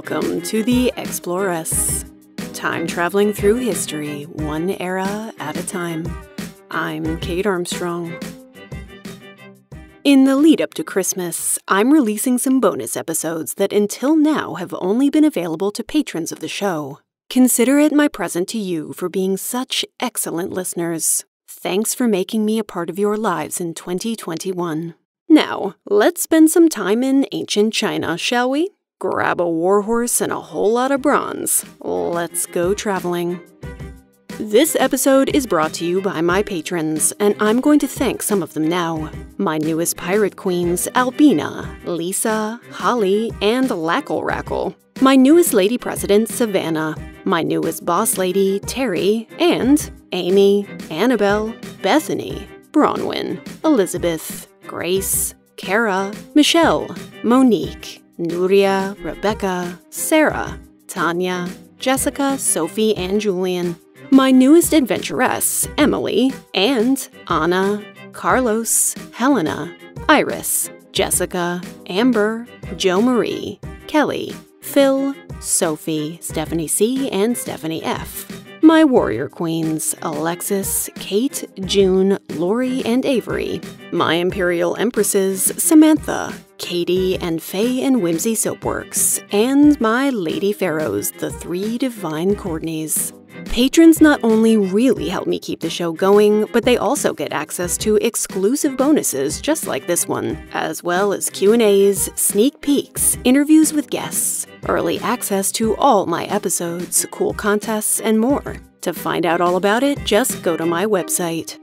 Welcome to the Explorers, time traveling through history, one era at a time. I'm Kate Armstrong. In the lead up to Christmas, I'm releasing some bonus episodes that until now have only been available to patrons of the show. Consider it my present to you for being such excellent listeners. Thanks for making me a part of your lives in 2021. Now, let's spend some time in ancient China, shall we? Grab a warhorse and a whole lot of bronze. Let's go traveling. This episode is brought to you by my patrons, and I'm going to thank some of them now. My newest pirate queens, Albina, Lisa, Holly, and Lackle Rackle. My newest lady president, Savannah. My newest boss lady, Terry, and Amy, Annabelle, Bethany, Bronwyn, Elizabeth, Grace, Kara, Michelle, Monique, Nuria, Rebecca, Sarah, Tanya, Jessica, Sophie, and Julian. My newest adventuress, Emily, and Anna, Carlos, Helena, Iris, Jessica, Amber, Jo Marie, Kelly, Phil, Sophie, Stephanie C., and Stephanie F. My warrior queens, Alexis, Kate, June, Lori, and Avery. My imperial empresses, Samantha, Katie, and Faye and Whimsy Soapworks. And my lady pharaohs, the three divine Courtneys. Patrons not only really help me keep the show going, but they also get access to exclusive bonuses just like this one, as well as Q&As, sneak peeks, interviews with guests, early access to all my episodes, cool contests, and more. To find out all about it, just go to my website.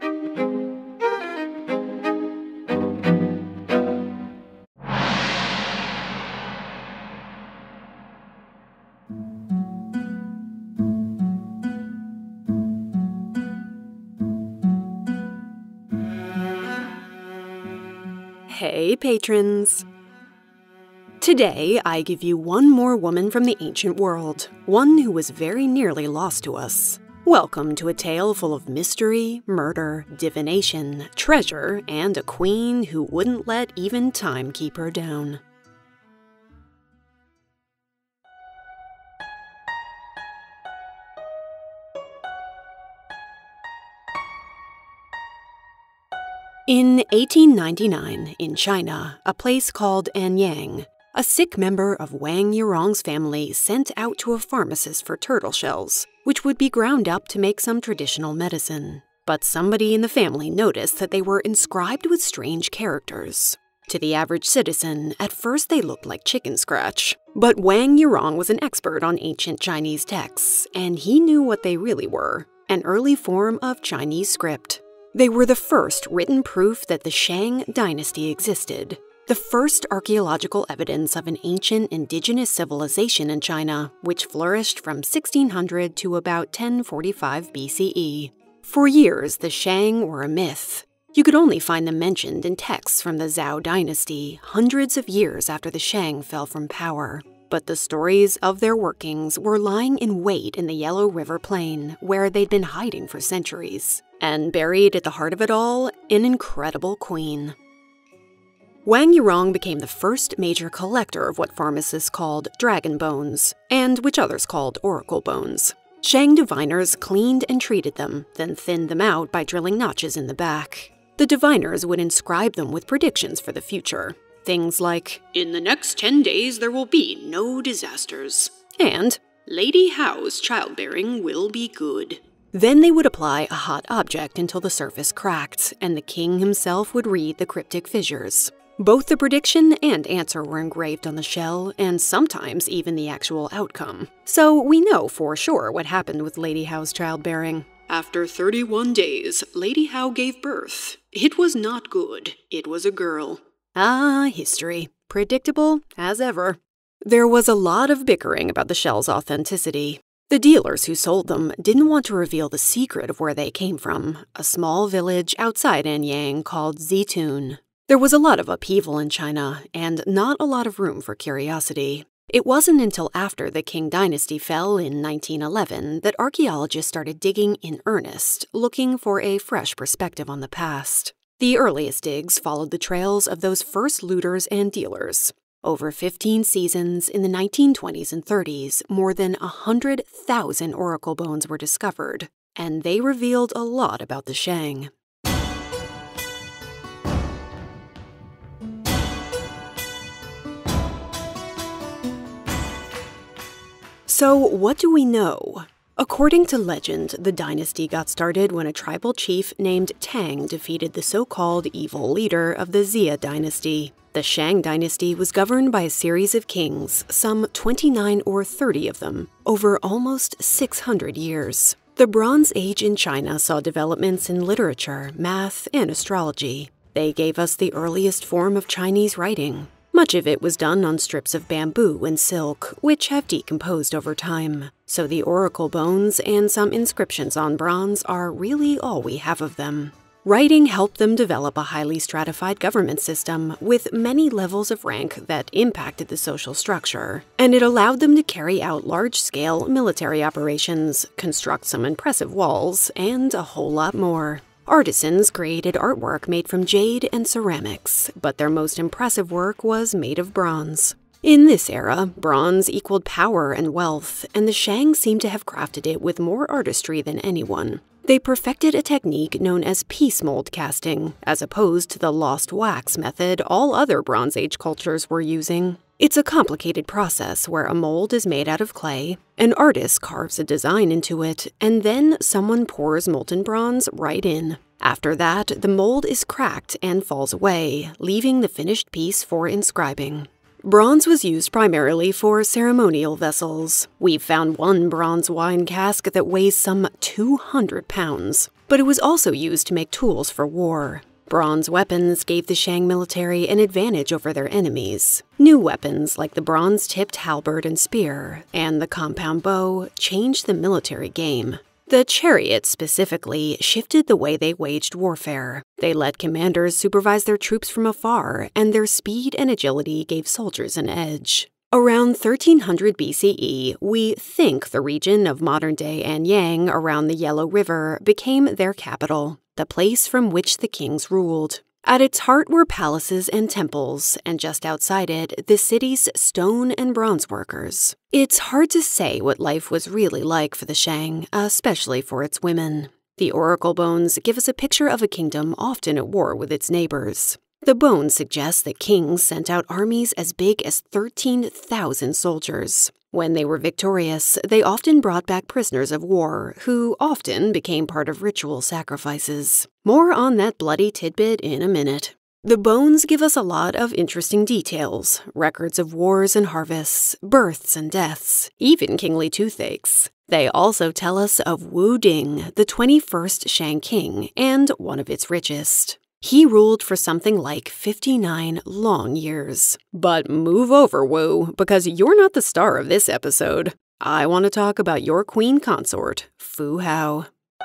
Hey patrons! Today, I give you one more woman from the ancient world, one who was very nearly lost to us. Welcome to a tale full of mystery, murder, divination, treasure, and a queen who wouldn't let even time keep her down. In 1899, in China, a place called Anyang, a sick member of Wang Yurong's family sent out to a pharmacist for turtle shells, which would be ground up to make some traditional medicine. But somebody in the family noticed that they were inscribed with strange characters. To the average citizen, at first they looked like chicken scratch. But Wang Yurong was an expert on ancient Chinese texts, and he knew what they really were, an early form of Chinese script. They were the first written proof that the Shang Dynasty existed, the first archaeological evidence of an ancient indigenous civilization in China, which flourished from 1600 to about 1045 BCE. For years, the Shang were a myth. You could only find them mentioned in texts from the Zhou Dynasty, hundreds of years after the Shang fell from power. But the stories of their workings were lying in wait in the Yellow River Plain, where they'd been hiding for centuries. And buried at the heart of it all, an incredible queen. Wang Yurong became the first major collector of what pharmacists called dragon bones, and which others called oracle bones. Shang diviners cleaned and treated them, then thinned them out by drilling notches in the back. The diviners would inscribe them with predictions for the future. Things like, "In the next 10 days there will be no disasters," and "Lady Hao's childbearing will be good." Then they would apply a hot object until the surface cracked, and the king himself would read the cryptic fissures. Both the prediction and answer were engraved on the shell, and sometimes even the actual outcome. So we know for sure what happened with Lady Hao's childbearing. After 31 days, Lady Hao gave birth. It was not good. It was a girl. Ah, history. Predictable as ever. There was a lot of bickering about the shell's authenticity. The dealers who sold them didn't want to reveal the secret of where they came from, a small village outside Anyang called Zitun. There was a lot of upheaval in China, and not a lot of room for curiosity. It wasn't until after the Qing Dynasty fell in 1911 that archaeologists started digging in earnest, looking for a fresh perspective on the past. The earliest digs followed the trails of those first looters and dealers. Over 15 seasons in the 1920s and 30s, more than 100,000 oracle bones were discovered, and they revealed a lot about the Shang. So, what do we know? According to legend, the dynasty got started when a tribal chief named Tang defeated the so-called evil leader of the Xia dynasty. The Shang Dynasty was governed by a series of kings, some 29 or 30 of them, over almost 600 years. The Bronze Age in China saw developments in literature, math, and astrology. They gave us the earliest form of Chinese writing. Much of it was done on strips of bamboo and silk, which have decomposed over time. So the oracle bones and some inscriptions on bronze are really all we have of them. Writing helped them develop a highly stratified government system with many levels of rank that impacted the social structure, and it allowed them to carry out large-scale military operations, construct some impressive walls, and a whole lot more. Artisans created artwork made from jade and ceramics, but their most impressive work was made of bronze. In this era, bronze equaled power and wealth, and the Shang seemed to have crafted it with more artistry than anyone. They perfected a technique known as piece mold casting, as opposed to the lost wax method all other Bronze Age cultures were using. It's a complicated process where a mold is made out of clay, an artist carves a design into it, and then someone pours molten bronze right in. After that, the mold is cracked and falls away, leaving the finished piece for inscribing. Bronze was used primarily for ceremonial vessels. We've found one bronze wine cask that weighs some 200 pounds, but it was also used to make tools for war. Bronze weapons gave the Shang military an advantage over their enemies. New weapons like the bronze-tipped halberd and spear, and the compound bow changed the military game. The chariot, specifically, shifted the way they waged warfare. They let commanders supervise their troops from afar, and their speed and agility gave soldiers an edge. Around 1300 BCE, we think the region of modern-day Anyang around the Yellow River became their capital, the place from which the kings ruled. At its heart were palaces and temples, and just outside it, the city's stone and bronze workers. It's hard to say what life was really like for the Shang, especially for its women. The oracle bones give us a picture of a kingdom often at war with its neighbors. The bones suggest that kings sent out armies as big as 13,000 soldiers. When they were victorious, they often brought back prisoners of war, who often became part of ritual sacrifices. More on that bloody tidbit in a minute. The bones give us a lot of interesting details, records of wars and harvests, births and deaths, even kingly toothaches. They also tell us of Wu Ding, the 21st Shang king, and one of its richest. He ruled for something like 59 long years. But move over, Wu, because you're not the star of this episode. I want to talk about your queen consort, Fu Hao.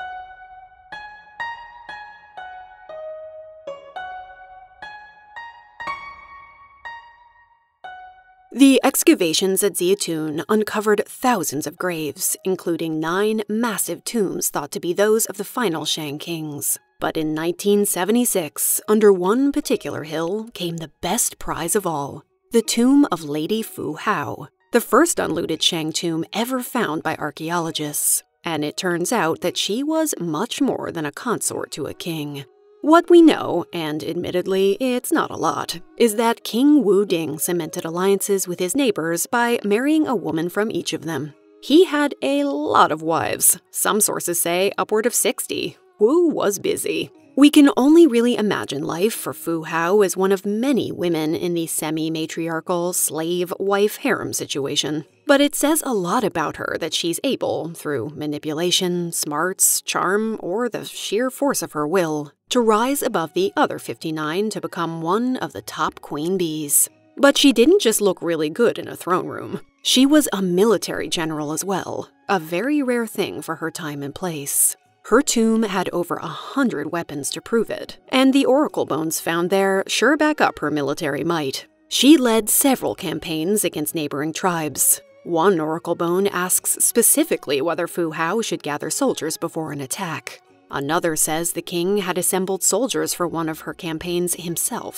The excavations at Ziatun uncovered thousands of graves, including 9 massive tombs thought to be those of the final Shang kings. But in 1976, under one particular hill, came the best prize of all, the tomb of Lady Fu Hao, the first unlooted Shang tomb ever found by archaeologists. And it turns out that she was much more than a consort to a king. What we know, and admittedly it's not a lot, is that King Wu Ding cemented alliances with his neighbors by marrying a woman from each of them. He had a lot of wives, some sources say upward of 60. Wu was busy. We can only really imagine life for Fu Hao as one of many women in the semi-matriarchal slave-wife harem situation. But it says a lot about her that she's able, through manipulation, smarts, charm, or the sheer force of her will, to rise above the other 59 to become one of the top queen bees. But she didn't just look really good in a throne room. She was a military general as well, a very rare thing for her time and place. Her tomb had over 100 weapons to prove it, and the oracle bones found there sure back up her military might. She led several campaigns against neighboring tribes. One oracle bone asks specifically whether Fu Hao should gather soldiers before an attack. Another says the king had assembled soldiers for one of her campaigns himself.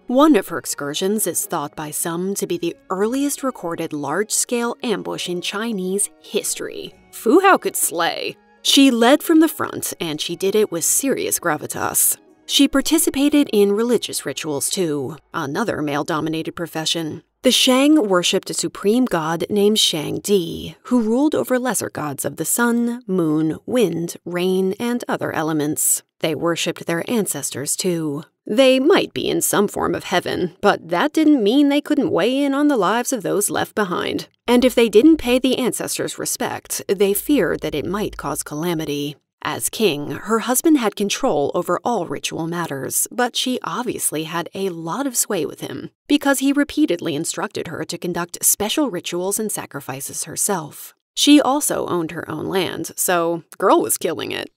One of her excursions is thought by some to be the earliest recorded large-scale ambush in Chinese history. Fu Hao could slay. She led from the front, and she did it with serious gravitas. She participated in religious rituals too, another male-dominated profession. The Shang worshipped a supreme god named Shang Di, who ruled over lesser gods of the sun, moon, wind, rain, and other elements. They worshipped their ancestors too. They might be in some form of heaven, but that didn't mean they couldn't weigh in on the lives of those left behind. And if they didn't pay the ancestors respect, they feared that it might cause calamity. As king, her husband had control over all ritual matters, but she obviously had a lot of sway with him, because he repeatedly instructed her to conduct special rituals and sacrifices herself. She also owned her own land, so girl was killing it.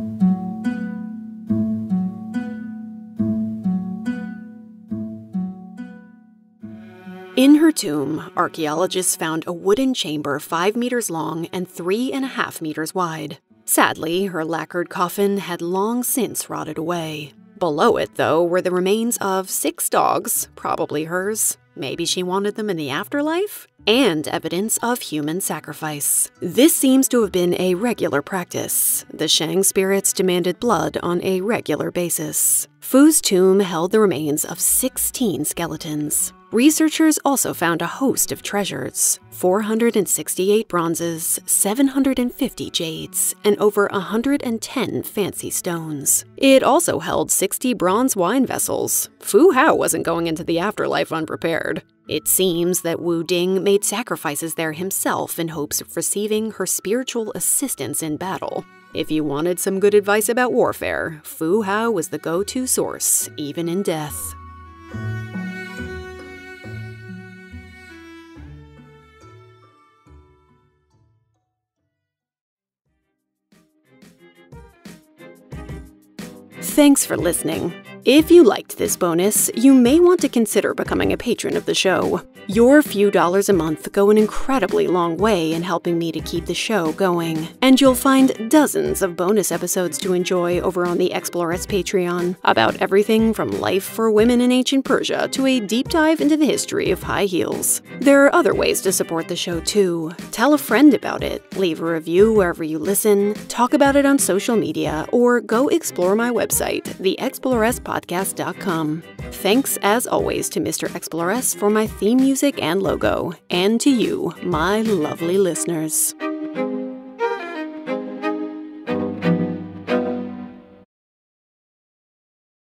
In her tomb, archaeologists found a wooden chamber 5 meters long and 3.5 meters wide. Sadly, her lacquered coffin had long since rotted away. Below it, though, were the remains of 6 dogs, probably hers. Maybe she wanted them in the afterlife? And evidence of human sacrifice. This seems to have been a regular practice. The Shang spirits demanded blood on a regular basis. Fu's tomb held the remains of 16 skeletons. Researchers also found a host of treasures: 468 bronzes, 750 jades, and over 110 fancy stones. It also held 60 bronze wine vessels. Fu Hao wasn't going into the afterlife unprepared. It seems that Wu Ding made sacrifices there himself in hopes of receiving her spiritual assistance in battle. If you wanted some good advice about warfare, Fu Hao was the go-to source, even in death. Thanks for listening. If you liked this bonus, you may want to consider becoming a patron of the show. Your few dollars a month go an incredibly long way in helping me to keep the show going. And you'll find dozens of bonus episodes to enjoy over on the Exploress Patreon, about everything from life for women in ancient Persia to a deep dive into the history of high heels. There are other ways to support the show too. Tell a friend about it, leave a review wherever you listen, talk about it on social media, or go explore my website, theexploresspodcast.com. Thanks as always to Mr. Exploress for my theme music and logo, and to you, my lovely listeners.